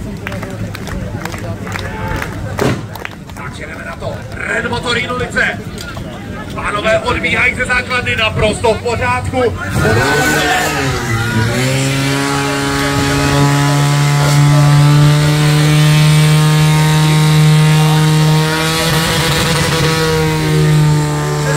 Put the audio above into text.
Začneme na to. Red Motorín ulice. Pánové odbíhají ze základny naprosto v pořádku.